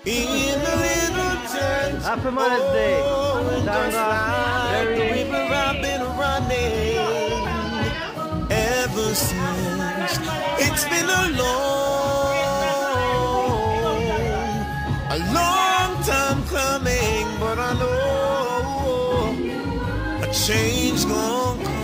in the little church. Happy Mother's Day. Oh, just like the river I've been running ever since. It's been a long time coming, but I know a change gonna come.